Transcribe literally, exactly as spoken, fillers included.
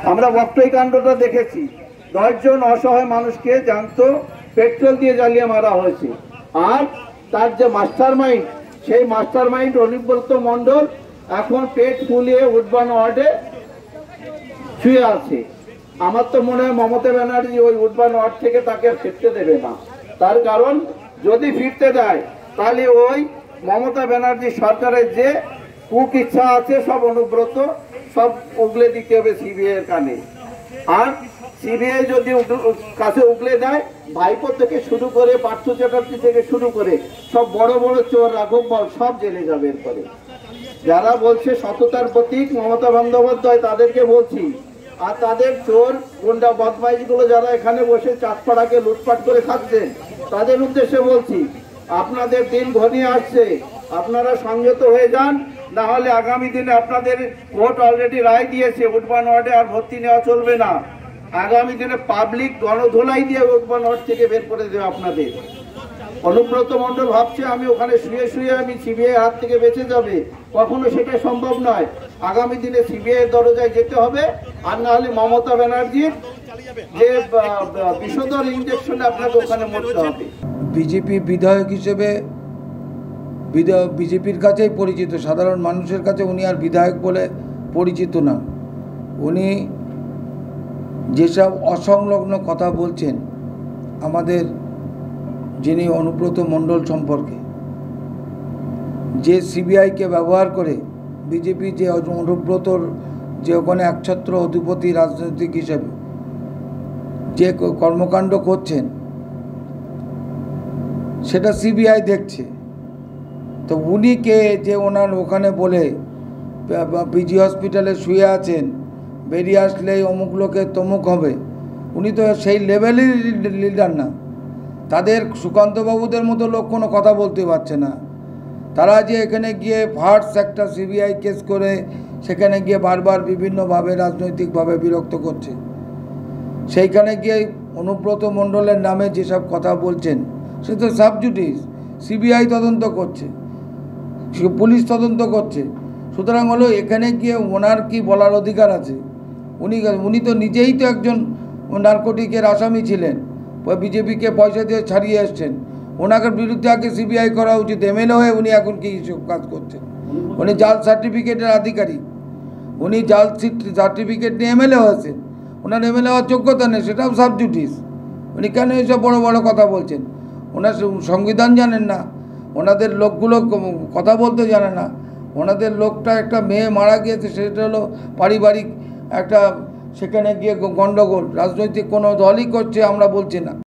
আমরা বক্তব্য কাণ্ডটা দেখেছি, দশজন অসহায় মানুষকে জ্যান্ত পেট্রোল দিয়ে জ্বালিয়ে মারা হয়েছে। আর তার যে মাস্টার মাইন্ড, সেই মাস্টার মাইন্ড অনুব্রত মণ্ডল এখন পেট ফুলিয়ে উডবান ওয়ার্ডে শুয়ে আছে। আমার তো মনে হয় মমতা ব্যানার্জি ওই উডবান ওয়ার্ড থেকে তাকে ফিরতে দেবে না। তার কারণ যদি ফিরতে দেয় তাহলে ওই মমতা ব্যানার্জি সরকারের যে কুক ইচ্ছা আছে সব অনুব্রত সব উগলে দিতে হবে সিবিআই এর কানে। আর সিবিআই যদি কাছে উগলে দেয়, ভাইপো থেকে শুরু করে পার্থ চ্যাটার্জি থেকে শুরু করে সব বড় বড় চোর রাঘব বল সব জেলে যাবে এরপরে। যারা বলছে সততার প্রতীক মমতা বন্দ্যোপাধ্যায়, তাদেরকে বলছি, আর তাদের চোর গুন্ডা বদমাইশ গুলো যারা এখানে বসে চাঁদপাড়াকে লুটপাট করে খাচ্ছেন, তাদের উদ্দেশ্যে বলছি, আপনাদের দিন ঘনিয়ে আসছে, আপনারা সংযত হয়ে যান, না হলে আগামী দিনে আপনাদের কোর্ট অলরেডি রায় দিয়েছে উডবান ওয়ার্ডে আর ভর্তি নেওয়া চলবে না। আগামী দিনে পাবলিক গণধোলাই দিয়ে উডবান ওয়ার্ড থেকে বের করে দেবে আপনাদের। অনুব্রত মণ্ডল ভাবছে আমি ওখানে শুয়ে শুয়ে আমি সিবিআই হাত থেকে বেঁচে যাবে, কখনো সেটা সম্ভব নয়। আগামী দিনে সিবিআই দরজায় যেতে হবে, আর না হলে মমতা ব্যানার্জির যে বিষধর ইঞ্জেকশনে আপনাকে ওখানে মরতে হবে। বিজেপি বিধায়ক হিসেবে বিজেপির কাছেই পরিচিত, সাধারণ মানুষের কাছে উনি আর বিধায়ক বলে পরিচিত না। উনি যেসব অসংলগ্ন কথা বলছেন আমাদের যিনি অনুব্রত মণ্ডল সম্পর্কে, যে সিবিআইকে ব্যবহার করে বিজেপি যে অনুব্রতর যে ওখানে একছত্র অধিপতি রাজনৈতিক হিসেবে যে কর্মকাণ্ড করছেন সেটা সিবিআই দেখছে। তো উনি কে যে ওনার ওখানে বলে পিজি হসপিটালে শুয়ে আছেন, বেরিয়ে আসলেই অমুক লোকের তমুক হবে, উনি তো সেই লেভেলের লিডার না। তাদের সুকান্তবাবুদের মতো লোক কোনো কথা বলতে পারছে না। তারা যে এখানে গিয়ে ফার্স্ট একটা সিবিআই কেস করে সেখানে গিয়ে বারবার বিভিন্নভাবে রাজনৈতিকভাবে বিরক্ত করছে, সেইখানে গিয়ে অনুব্রত মণ্ডলের নামে যেসব কথা বলছেন সে তো সাবজুডিস, সিবিআই তদন্ত করছে, পুলিশ তদন্ত করছে। সুতরাং হলো এখানে গিয়ে ওনার কি বলার অধিকার আছে? উনি উনি তো নিজেই তো একজন নার্কোটিকের আসামি ছিলেন, বিজেপিকে পয়সা দিয়ে ছাড়িয়ে এসছেন। ওনাকে বিরুদ্ধে আগে সিবিআই করা উচিত। এমএলএ হয়ে উনি এখন কি সব কাজ করছেন? উনি জাল সার্টিফিকেটের আধিকারিক, উনি জাল সার্টিফিকেট নিয়ে এমএলএ হয়েছেন, ওনার এমএলএ হওয়ার যোগ্যতা নেই, সেটাও সাবজুডিস। উনি কেন এইসব বড় বড় কথা বলছেন? ওনার সংবিধান জানেন না, ওনাদের লোকগুলো কথা বলতে জানে না। ওনাদের লোকটা একটা মেয়ে মারা গিয়েছে, সেটা হলো পারিবারিক একটা, সেখানে গিয়ে গণ্ডগোল, রাজনৈতিক কোনো দলই করছে আমরা বলছি না।